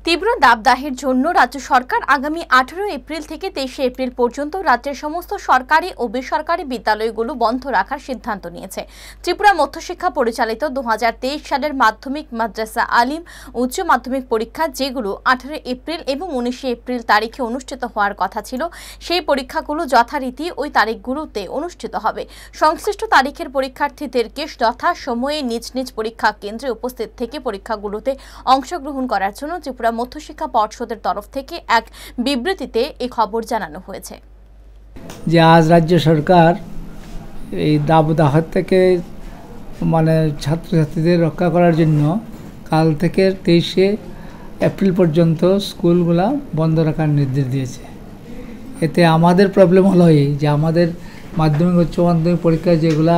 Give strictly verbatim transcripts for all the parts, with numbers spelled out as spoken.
তীব্র দাবদাহের জন্য রাজ্য সরকার আগামী আঠারো এপ্রিল থেকে তেইশে এপ্রিল পর্যন্ত রাজ্যের সমস্ত সরকারি ও বেসরকারি বিদ্যালয়গুলো বন্ধ রাখার সিদ্ধান্ত নিয়েছে। ত্রিপুরা মধ্যশিক্ষা পরিচালিত দু হাজার তেইশ সালের মাধ্যমিক মাদ্রাসা আলিম উচ্চ মাধ্যমিক পরীক্ষা, যেগুলো আঠারো এপ্রিল এবং উনিশে এপ্রিল তারিখে অনুষ্ঠিত হওয়ার কথা ছিল, সেই পরীক্ষাগুলো যথারীতি ওই তারিখগুলোতে অনুষ্ঠিত হবে। সংশ্লিষ্ট তারিখের পরীক্ষার্থীদেরকে যথা সময়ে নিজ নিজ পরীক্ষা কেন্দ্রে উপস্থিত থেকে পরীক্ষাগুলোতে অংশগ্রহণ করার জন্য ত্রিপুরা মধ্যশিক্ষা পর্ষদের তরফ থেকে এক বিবৃতিতে এই খবর জানানো হয়েছে যে আজ রাজ্য সরকার এই দাবদাহ থেকে মানে ছাত্রছাত্রীদের রক্ষা করার জন্য কাল থেকে তেইশে এপ্রিল পর্যন্ত স্কুলগুলা বন্ধ রাখার নির্দেশ দিয়েছে। এতে আমাদের প্রবলেম হলো এই যে আমাদের মাধ্যমিক উচ্চ মাধ্যমিক পরীক্ষা যেগুলা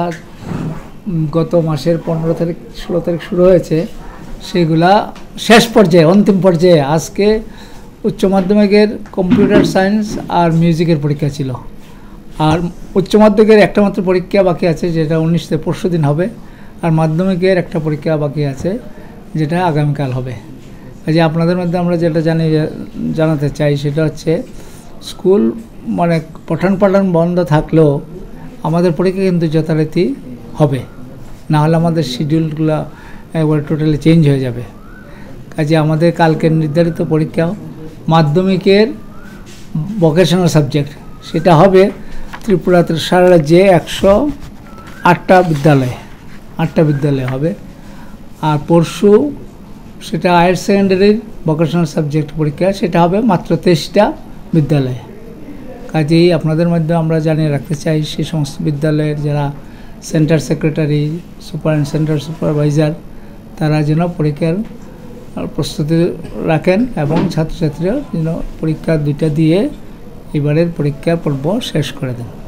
গত মাসের পনেরো তারিখ ষোলো তারিখ শুরু হয়েছে, সেগুলা শেষ পর্যায়ে অন্তিম পর্যায়ে আজকে উচ্চ মাধ্যমিকের কম্পিউটার সায়েন্স আর মিউজিকের পরীক্ষা ছিল, আর উচ্চ মাধ্যমিকের একটা মাত্র পরীক্ষা বাকি আছে যেটা উনিশে পরশু দিন হবে, আর মাধ্যমিকের একটা পরীক্ষা বাকি আছে যেটা আগামীকাল হবে। কাজে আপনাদের মধ্যে আমরা যেটা জানি জানাতে চাই সেটা হচ্ছে স্কুল মানে পঠন পাঠন বন্ধ থাকলেও আমাদের পরীক্ষা কিন্তু যথারীতি হবে, না হলে আমাদের শিডিউলগুলো একবার টোটালি চেঞ্জ হয়ে যাবে। কাজে আমাদের কালকের নির্ধারিত পরীক্ষা মাধ্যমিকের ভোকেশনাল সাবজেক্ট সেটা হবে ত্রিপুরাতে সারা রাজ্যে একশো আটটা বিদ্যালয় আটটা বিদ্যালয় হবে, আর পরশু সেটা হায়ার সেকেন্ডারির ভোকেশনাল সাবজেক্ট পরীক্ষা সেটা হবে মাত্র তেইশটা বিদ্যালয়ে। কাজেই আপনাদের মধ্যে আমরা জানিয়ে রাখতে চাই সেই সমস্ত বিদ্যালয়ের যারা centre secretary super centre supervisor তারা যেন পরীক্ষার প্রস্তুতি রাখেন এবং ছাত্রছাত্রীরা যেন পরীক্ষা দুইটা দিয়ে এবারের পরীক্ষা পর্ব শেষ করে দেন।